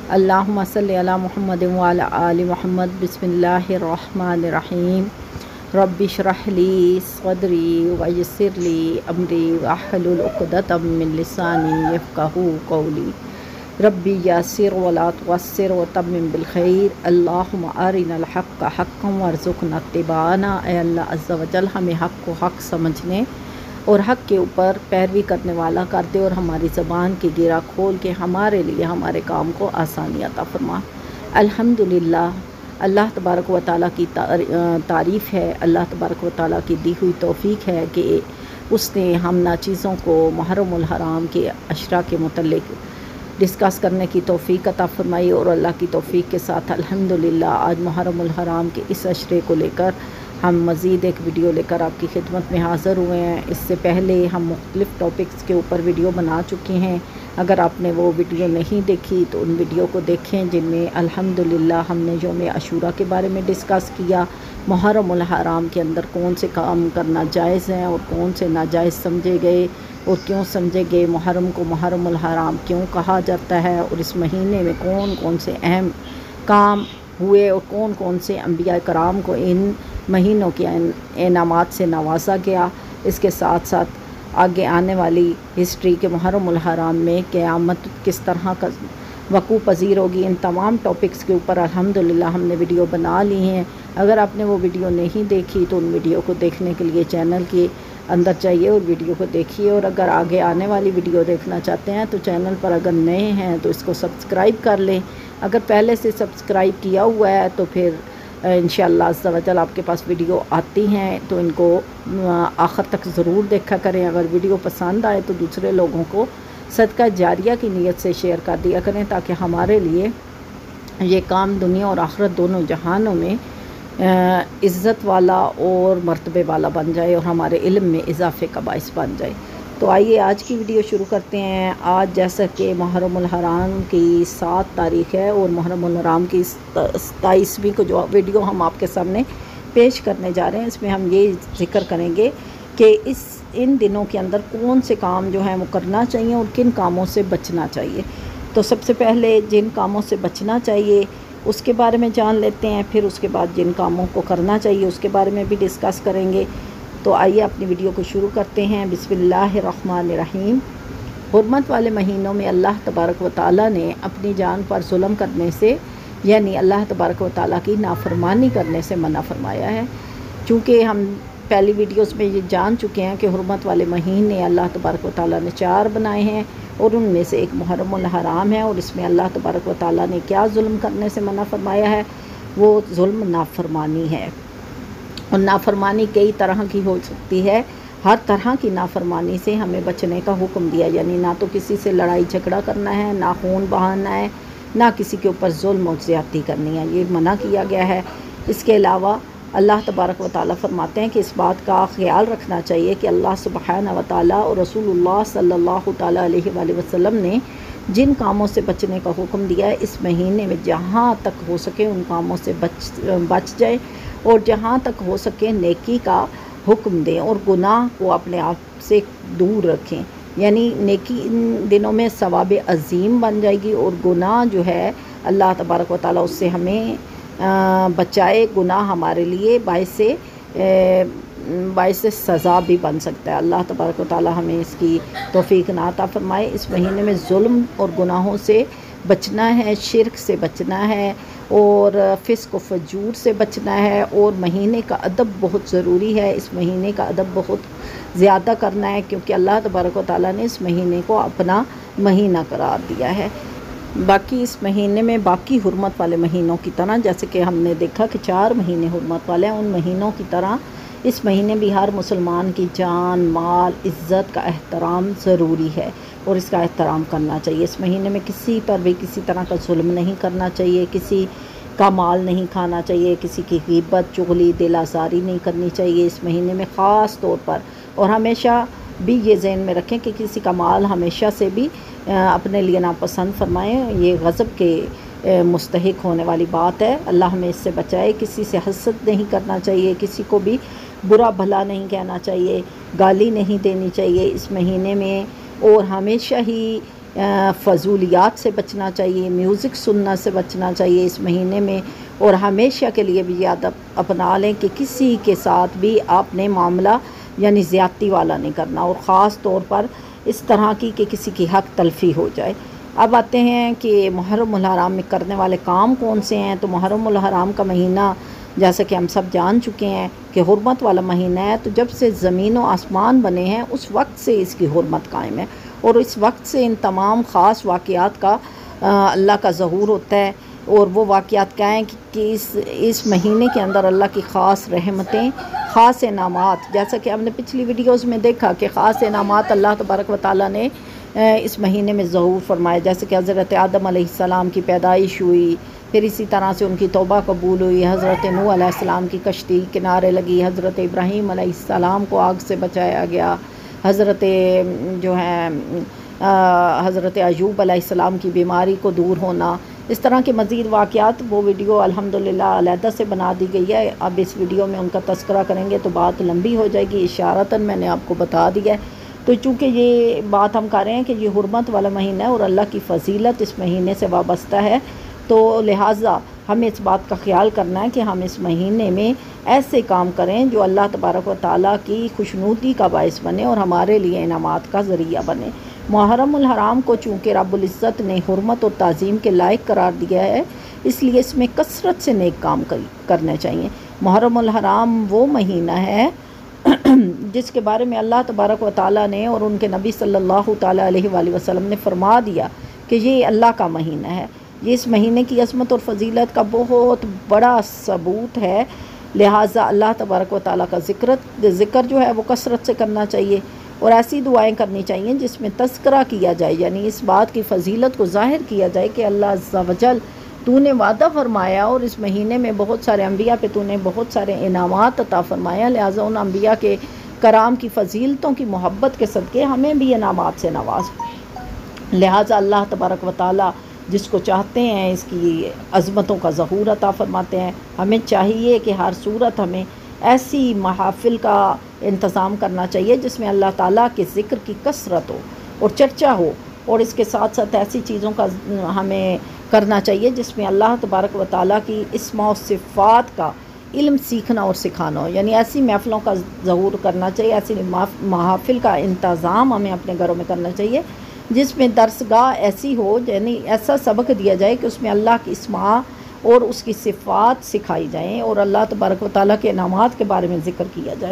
اللہم صلی علی محمد وعلی آل محمد بسم اللہ الرحمن الرحیم رب اشرح لی صدری ویسر لی امری واحلل عقدۃ من لسانی یفقہوا قولی ربی یسر ولا تعسر وتمم بالخیر اللہم ارنا الحق حقا وارزقنا اتباعہ۔ اے اللہ عز و جل ہمیں حق کو حق سمجھنے اور حق کے اوپر پیروی کرنے والا کر دے، اور ہماری زبان کی گرہ کھول کے ہمارے لیے ہمارے کام کو آسانی عطا فرما۔ الحمدللہ، اللہ تبارک و تعالیٰ کی تعریف ہے، اللہ تبارک و تعالیٰ کی دی ہوئی توفیق ہے کہ اس نے ہم ناچیزوں کو محرم الحرام کے عشرہ کے متعلق ڈسکس کرنے کی توفیق عطا فرمائی، اور اللہ کی توفیق کے ساتھ الحمدللہ آج محرم الحرام کے اس عشرے کو لے کر ہم مزید ایک ویڈیو لے کر آپ کی خدمت میں حاضر ہوئے ہیں۔ اس سے پہلے ہم مختلف ٹاپکس کے اوپر ویڈیو بنا چکے ہیں، اگر آپ نے وہ ویڈیو نہیں دیکھی تو ان ویڈیو کو دیکھیں، جن میں الحمدللہ ہم نے یوم عاشورہ کے بارے میں ڈسکس کیا، محرم الحرام کے اندر کون سے کام کرنا جائز ہیں اور کون سے ناجائز سمجھے گئے اور کیوں سمجھے گئے، محرم کو محرم الحرام کیوں کہا جاتا ہے، اور اس مہینے میں کون کون سے اہم کام ہوئے اور کون کون سے انبیاء کرام کو ان مہینوں کے انعامات سے نوازا گیا۔ اس کے ساتھ ساتھ آگے آنے والی ہسٹری کے محرم الحرام میں قیامت کس طرح کا وقوع پذیر ہوگی، ان تمام ٹاپکس کے اوپر الحمدللہ ہم نے ویڈیو بنا لی ہیں۔ اگر آپ نے وہ ویڈیو نہیں دیکھی تو ان ویڈیو کو دیکھنے کے لیے چینل کے اندر جائیے اور ویڈیو کو دیکھیے، اور اگر آگے آنے والی ویڈیو دیکھنا چاہتے ہیں تو چینل پر اگر نئے ہیں تو اس کو سبسکرائب کر لیں، اگر پہلے سے سبسکرائب کیا ہوا ہے تو پھر انشاءاللہ عز و جل آپ کے پاس ویڈیو آتی ہیں تو ان کو آخر تک ضرور دیکھا کریں۔ اگر ویڈیو پسند آئے تو دوسرے لوگوں کو صدقہ جاریہ کی نیت سے شیئر کر دیا کریں، تاکہ ہمارے لیے یہ کام دنیا اور آخرت دونوں جہانوں میں عزت والا اور مرتبے والا بن جائے اور ہمارے علم میں اضافے کا باعث بن جائے۔ تو آئیے آج کی ویڈیو شروع کرتے ہیں۔ آج جیسا کہ محرم الحرام کی 7 تاریخ ہے اور محرم الحرام کی 27ویں کو جو ویڈیو ہم آپ کے سامنے پیش کرنے جا رہے ہیں، اس میں ہم یہ ذکر کریں گے کہ ان دنوں کے اندر کون سے کام جو ہیں وہ کرنا چاہیے اور کن کاموں سے بچنا چاہیے۔ تو سب سے پہلے جن کاموں سے بچنا چاہیے اس کے بارے میں جان لیتے ہیں، پھر اس کے بعد جن کاموں کو کرنا چاہیے اس کے بارے میں بھی ڈسکس کریں گے۔ تو آئیے اپنی ویڈیو کو شروع کرتے ہیں۔ بسم اللہ الرحمن الرحیم۔ حرمت والے مہینوں میں اللہ تبارک و تعالیٰ نے اپنی جان پر ظلم کرنے سے، یعنی اللہ تبارک و تعالیٰ کی نافرمانی کرنے سے منع فرمایا ہے۔ چونکہ ہم پہلی ویڈیوز میں یہ جان چکے ہیں کہ حرمت والے مہینے اللہ تبارک و تعالیٰ نے 4 بنائے ہیں، اور ان میں سے ایک محرم الحرام ہے، اور اس میں اللہ تبارک و تعالیٰ نے کیا ظلم کرنے سے منع فرمایا ہے؟ وہ ظلم نافرمانی ہے، اور نافرمانی کئی طرح کی ہو سکتی ہے۔ ہر طرح کی نافرمانی سے ہمیں بچنے کا حکم دیا، یعنی نہ تو کسی سے لڑائی جھگڑا کرنا ہے، نہ خون بہانا ہے، نہ کسی کے اوپر ظلم و زیادتی کرنی ہے، یہ منع کیا گیا ہے۔ اس کے علاوہ اللہ تبارک و تعالیٰ فرماتے ہیں کہ اس بات کا خیال رکھنا چاہیے کہ اللہ سبحانہ و تعالیٰ اور رسول اللہ صلی اللہ تعالیٰ علیہ وآلہ وسلم نے جن کاموں سے بچنے کا حکم دیا ہے، اس مہینے میں جہاں تک ہو سکے ان کاموں سے بچ جائے، اور جہاں تک ہو سکے نیکی کا حکم دیں اور گناہ کو اپنے آپ سے دور رکھیں، یعنی نیکی ان دنوں میں ثواب عظیم بن جائے گی، اور گناہ جو ہے اللہ تبارک و تعالیٰ اس سے ہمیں بچائے۔ گناہ ہمارے لیے باعث سزا بھی بن سکتا ہے۔ اللہ تبارک و تعالیٰ ہمیں اس کی توفیق عطا فرمائے۔ اس مہینے میں ظلم اور گناہوں سے بچنا ہے، شرک سے بچنا ہے، اور فسق و فجور سے بچنا ہے، اور مہینے کا ادب بہت ضروری ہے۔ اس مہینے کا ادب بہت زیادہ کرنا ہے، کیونکہ اللہ تبارک و تعالیٰ نے اس مہینے کو اپنا مہینہ قرار دیا ہے۔ باقی اس مہینے میں باقی حرمت والے مہینوں کی طرح، جیسے کہ ہم نے دیکھا کہ 4 مہینے حرمت والے ہیں، ان مہینوں کی طرح اس مہینے بھی ہر مسلمان کی جان، مال، عزت کا احترام ضروری ہے، اور اس کا احترام کرنا چاہیے۔ اس مہینے میں کسی پر بھی کسی طرح کا ظلم نہیں کرنا چاہیے، کسی کا مال نہیں کھانا چاہیے، کسی کی غیبت، چغلی، دل آزاری نہیں کرنی چاہیے اس مہینے میں خاص طور پر۔ اور ہمیشہ بھی یہ ذہن میں رکھیں کہ کسی کا مال ہمیشہ سے بھی اپنے لیے ناپسند فرمائیں، یہ غضب کے مستحق ہونے والی بات ہے۔ اللہ ہمیں اس سے بچائے۔ کسی سے حسد نہیں کرنا چاہیے، کسی کو بھی برا بھلا نہیں کہنا چاہیے، گالی نہیں دینی چاہیے اس مہینے میں، اور ہمیشہ ہی فضولیات سے بچنا چاہیے، میوزک سننا سے بچنا چاہیے اس مہینے میں، اور ہمیشہ کے لیے بھی یاد اپنا لیں کہ کسی کے ساتھ بھی آپ نے معاملہ یعنی زیادتی والا نہیں کرنا، اور خاص طور پر اس طرح کی کہ کسی کی حق تلفی ہو جائے۔ اب آتے ہیں کہ محرم الحرام میں کرنے والے کام کون سے ہیں۔ تو محرم الحرام کا مہینہ جیسا کہ ہم سب جان چکے ہیں کہ حرمت والا مہینہ ہے، تو جب سے زمین و آسمان بنے ہیں اس وقت سے اس کی حرمت قائم ہے، اور اس وقت سے ان تمام خاص واقعات کا اللہ کا ظہور ہوتا ہے۔ اور وہ واقعات کیا ہیں کہ اس مہینے کے اندر اللہ کی خاص رحمتیں، خاص انعامات، جیسا کہ ہم نے پچھلی ویڈیوز میں دیکھا کہ خاص انعامات اللہ تبارک و تعالیٰ نے اس مہینے میں ظہور فرمایا، جیسے کہ حضرت آدم علیہ السلام کی پیدائش ہوئی، پھر اسی طرح سے ان کی توبہ قبول ہوئی، حضرت نوح علیہ السلام کی کشتی کنارے لگی، حضرت ابراہیم علیہ السلام کو آگ سے بچایا گیا، حضرت حضرت ایوب علیہ السلام کی بیماری کو دور ہونا، اس طرح کے مزید واقعات۔ وہ ویڈیو الحمدللہ علیحدہ سے بنا دی گئی ہے، اب اس ویڈیو میں ان کا تذکرہ کریں گے تو بات لمبی ہو جائے گی، اشارتاً میں نے آپ کو بتا دیا ہے۔ تو چونکہ یہ بات ہم کر رہے ہیں کہ یہ حرمت والا مہینہ ہے اور اللہ کی فضیلت اس مہینے سے وابستہ ہے، تو لہٰذا ہمیں اس بات کا خیال کرنا ہے کہ ہم اس مہینے میں ایسے کام کریں جو اللہ تبارک و تعالیٰ کی خوشنودی کا باعث بنے اور ہمارے لیے انعامات کا ذریعہ بنے۔ محرم الحرام کو چونکہ رب العزت نے حرمت اور تعظیم کے لائق قرار دیا ہے، اس لیے اس میں کثرت سے نیک کام کرنے چاہیے۔ محرم الحرام وہ مہینہ ہے جس کے بارے میں اللہ تبارک و تعالیٰ نے اور ان کے نبی صلی اللہ تعالیٰ علیہ وآلہ وسلم نے فرما دیا کہ یہ اللہ کا مہینہ ہے، یہ اس مہینے کی عظمت اور فضیلت کا بہت بڑا ثبوت ہے، لہٰذا اللہ تبارک و تعالیٰ کا ذکر جو ہے وہ کثرت سے کرنا چاہیے، اور ایسی دعائیں کرنی چاہیے جس میں تذکرہ کیا جائے، یعنی اس بات کی فضیلت کو ظاہر کیا جائے کہ اللہ عز و جل تو نے وعدہ فرمایا اور اس مہینے میں بہت سارے انبیاء پہ تو نے بہت سارے انعامات عطا فرمایا، لہٰذا ان انبیاء کے کرام کی فضیلتوں کی محبت کے صدقے ہمیں بھی انعامات سے نواز۔ لہٰذا اللہ تبارک و تعالیٰ جس کو چاہتے ہیں اس کی عظمتوں کا ظہور عطا فرماتے ہیں۔ ہمیں چاہیے کہ ہر صورت ہمیں ایسی محافل کا انتظام کرنا چاہیے جس میں اللہ تعالیٰ کے ذکر کی کثرت ہو اور چرچا ہو، اور اس کے ساتھ ساتھ ایسی چیزوں کا ہمیں کرنا چاہیے جس میں اللہ تبارک و تعالیٰ کی اسماء و صفات کا علم سیکھنا اور سکھانا ہو، یعنی ایسی محفلوں کا ظہور کرنا چاہیے، ایسی محافل کا انتظام ہمیں اپنے گھروں میں کرنا چاہیے جس میں درسگاہ ایسی ہو، یعنی ایسا سبق دیا جائے کہ اس میں اللہ کی اسماء اور اس کی صفات سکھائی جائیں اور اللہ تبارک و تعالیٰ کے انعامات کے بارے میں ذکر کیا جائے،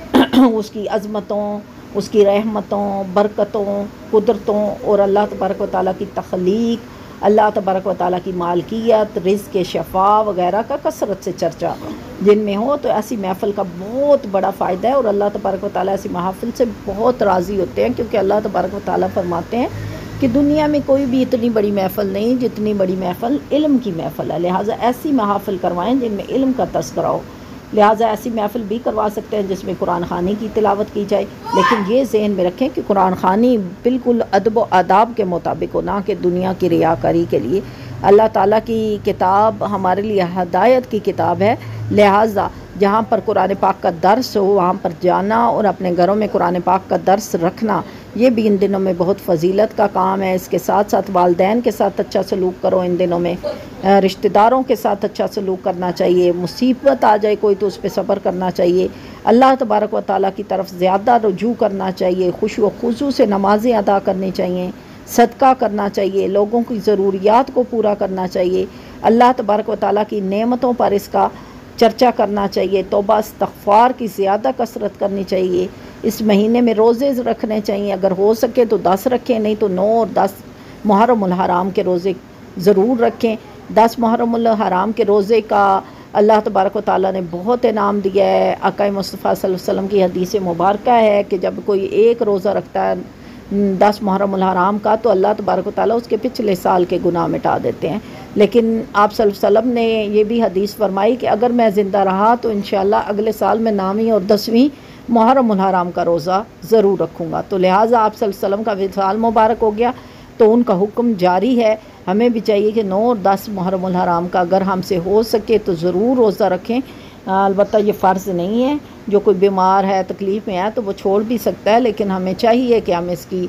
اس کی عظمتوں، اس کی رحمتوں، برکتوں، قدرتوں اور اللہ تبارک و تعالیٰ کی تخلیق، اللہ تبارک و تعالیٰ کی مالکیت، رزق، شفا وغیرہ کا کثرت سے چرچا جن میں ہو، تو ایسی محفل کا بہت بڑا فائدہ ہے، اور اللہ تبارک و تعالیٰ ایسی محفل سے بہت راضی ہوتے ہیں، کیونکہ اللہ تبارک و تعالیٰ فرماتے ہیں کہ دنیا میں کوئی بھی اتنی بڑی محفل نہیں جتنی بڑی محفل علم کی محفل ہے، لہٰذا ایسی محافل کروائیں جن میں علم کا تذکرہ ہو، لہٰذا ایسی محفل بھی کروا سکتے ہیں جس میں قرآن خوانی کی تلاوت کی جائے، لیکن یہ ذہن میں رکھیں کہ قرآن خوانی بالکل ادب و آداب کے مطابق ہو، نہ کہ دنیا کی ریاکاری کے لیے۔ اللہ تعالیٰ کی کتاب ہمارے لیے ہدایت کی کتاب ہے، لہٰذا جہاں پر قرآن پاک کا درس ہو وہاں پر جانا اور اپنے گھروں میں قرآن پاک کا درس رکھنا، یہ بھی ان دنوں میں بہت فضیلت کا کام ہے۔ اس کے ساتھ ساتھ والدین کے ساتھ اچھا سلوک کرو، ان دنوں میں رشتہ داروں کے ساتھ اچھا سلوک کرنا چاہیے، مصیبت آ جائے کوئی تو اس پہ صبر کرنا چاہیے، اللہ تبارک و تعالیٰ کی طرف زیادہ رجوع کرنا چاہیے، خشوع و خضوع سے نمازیں ادا کرنی چاہیے، صدقہ کرنا چاہیے، لوگوں کی ضروریات کو پورا کرنا چاہیے، اللہ تبارک و تعالیٰ کی نعمتوں پر اس کا چرچا کرنا چاہیے، توبہ استغفار کی زیادہ کثرت کرنی چاہیے، اس مہینے میں روزے رکھنے چاہیے، اگر ہو سکے تو 10 رکھیں، نہیں تو 9 اور 10 محرم الحرام کے روزے ضرور رکھیں۔ 10 محرم الحرام کے روزے کا اللہ تبارک و تعالیٰ نے بہت انعام دیا ہے، آقا مصطفیٰ صلی اللہ علیہ وسلم کی حدیث مبارکہ ہے کہ جب کوئی ایک روزہ رکھتا ہے 10 محرم الحرام کا تو اللہ تبارک و تعالیٰ اس کے پچھلے سال کے گناہ مٹا دیتے ہیں، لیکن آپ صلی اللہ علیہ وسلم نے یہ بھی حدیث فرمائی کہ اگر میں زندہ رہا تو انشاءاللہ اگلے سال میں 9ویں اور 10ویں محرم الحرام کا روزہ ضرور رکھوں گا، تو لہٰذا آپ صلی اللہ علیہ وسلم کا وصال مبارک ہو گیا تو ان کا حکم جاری ہے، ہمیں بھی چاہیے کہ 9 اور 10 محرم الحرام کا اگر ہم سے ہو سکے تو ضرور روزہ رکھیں، البتہ یہ فرض نہیں ہے، جو کوئی بیمار ہے تکلیف میں ہے تو وہ چھوڑ بھی سکتا ہے، لیکن ہمیں چاہیے کہ ہم اس کی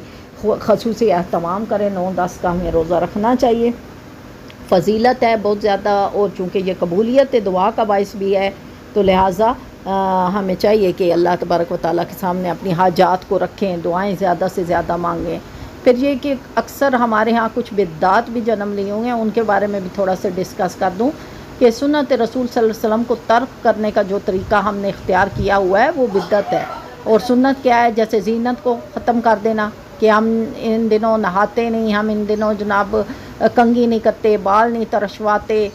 خصوصی اہتمام کریں. 9-10 کا ہمیں روزہ رکھنا چاہیے. فضیلت ہے بہت زیادہ، اور چونکہ یہ قبولیت دعا کا باعث بھی ہے، تو لہٰذا ہمیں چاہیے کہ اللہ تبارک و تعالیٰ کے سامنے اپنی حاجات کو رکھیں، دعائیں زیادہ سے زیادہ مانگیں. پھر یہ کہ اکثر ہمارے ہاں کچھ بدعات بھی جنم لی ہوئی ہیں، ان کے بارے میں بھی تھوڑا سا ڈسکس کر دوں کہ سنت رسول صلی اللہ علیہ وسلم کو ترک کرنے کا جو طریقہ ہم نے اختیار کیا ہوا ہے وہ بدعت ہے. اور سنت کیا ہے؟ جیسے زینت کو ختم کر دینا، کہ ہم ان دنوں نہاتے نہیں، ہم ان دنوں جناب کنگھی نہیں کرتے، بال نہیں ترشواتے،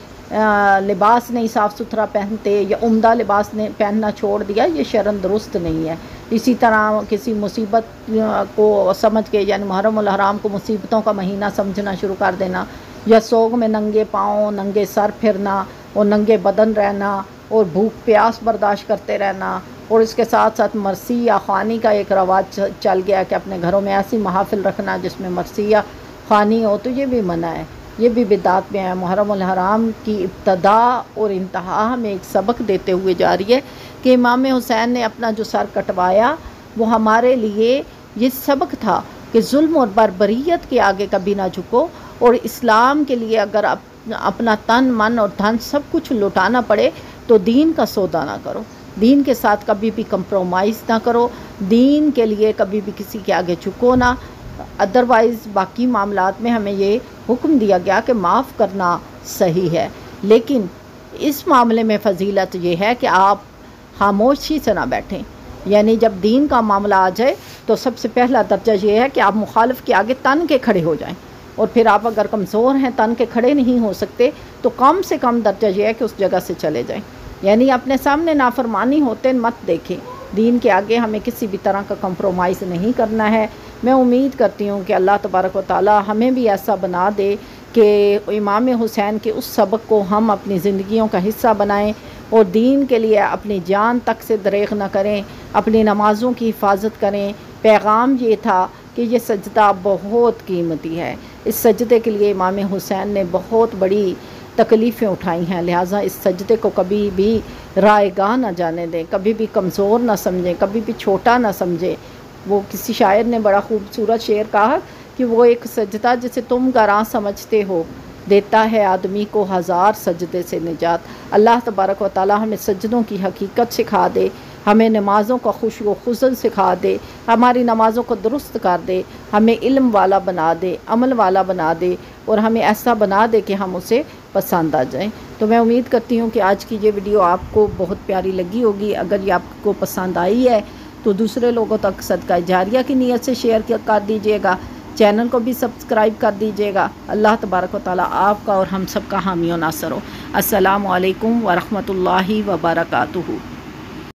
لباس نہیں صاف ستھرا پہنتے، یا عمدہ لباس نے پہننا چھوڑ دیا، یہ شرعاً درست نہیں ہے. اسی طرح کسی مصیبت کو سمجھ کے، یعنی محرم الحرام کو مصیبتوں کا مہینہ سمجھنا شروع کر دینا، یا سوگ میں ننگے پاؤں ننگے سر پھرنا اور ننگے بدن رہنا اور بھوک پیاس برداشت کرتے رہنا، اور اس کے ساتھ ساتھ مرثی یا خوانی کا ایک رواج چل گیا کہ اپنے گھروں میں ایسی محافل رکھنا جس میں مرثی یا خوانی ہو، تو یہ بھی منع ہے، یہ بھی بدعات میں ہے. محرم الحرام کی ابتدا اور انتہا ہمیں ایک سبق دیتے ہوئے جا رہی ہے کہ امام حسین نے اپنا جو سر کٹوایا وہ ہمارے لیے یہ سبق تھا کہ ظلم اور بربریت کے آگے کبھی نہ جھکو، اور اسلام کے لیے اگر اپنا تن من اور دھن سب کچھ لٹانا پڑے تو دین کا سودا نہ کرو، دین کے ساتھ کبھی بھی کمپرومائز نہ کرو، دین کے لیے کبھی بھی کسی کے آگے جھکو نہ. ادروائز باقی معاملات میں ہمیں یہ حکم دیا گیا کہ معاف کرنا صحیح ہے، لیکن اس معاملے میں فضیلت یہ ہے کہ آپ خاموشی سے نہ بیٹھیں. یعنی جب دین کا معاملہ آ جائے تو سب سے پہلا درجہ یہ ہے کہ آپ مخالف کے آگے تن کے کھڑے ہو جائیں، اور پھر آپ اگر کمزور ہیں، تن کے کھڑے نہیں ہو سکتے، تو کم سے کم درجہ یہ ہے کہ اس جگہ سے چلے جائیں. یعنی اپنے سامنے نافرمانی ہوتے مت دیکھیں. دین کے آگے ہمیں کسی بھی طرح کا کمپرومائز نہیں کرنا ہے. میں امید کرتی ہوں کہ اللہ تبارک و تعالی ہمیں بھی ایسا بنا دے کہ امام حسین کے اس سبق کو ہم اپنی زندگیوں کا حصہ بنائیں، اور دین کے لیے اپنی جان تک سے دریغ نہ کریں، اپنی نمازوں کی حفاظت کریں. پیغام یہ تھا کہ یہ سجدہ بہت قیمتی ہے، اس سجدے کے لیے امام حسین نے بہت بڑی تکلیفیں اٹھائی ہیں، لہٰذا اس سجدے کو کبھی بھی رائیگاں نہ جانے دیں، کبھی بھی کمزور نہ سمجھیں، کبھی بھی چھوٹا نہ سمجھیں. وہ کسی شاعر نے بڑا خوبصورت شعر کہا کہ وہ ایک سجدہ جسے تم گراں سمجھتے ہو دیتا ہے آدمی کو 1000 سجدے سے نجات. اللہ تبارک و تعالی ہمیں سجدوں کی حقیقت سکھا دے، ہمیں نمازوں کا خشوع و خضوع سکھا دے، ہماری نمازوں کو درست کر دے، ہمیں علم والا بنا دے، عمل والا بنا دے، اور ہمیں ایسا بنا دے کہ ہم اسے پسند آ جائیں. تو میں امید کرتی ہوں کہ آج کی یہ ویڈیو آپ کو بہت پیاری لگی ہوگی. اگر یہ آپ کو پسند آئی ہے تو دوسرے لوگوں تک صدقہ جاریہ کی نیت سے شیئر کر دیجیے گا، چینل کو بھی سبسکرائب کر دیجیے گا. اللہ تبارک و تعالی آپ کا اور ہم سب کا حامی و ناصر ہو. السلام علیکم ورحمۃ اللہ وبرکاتہ.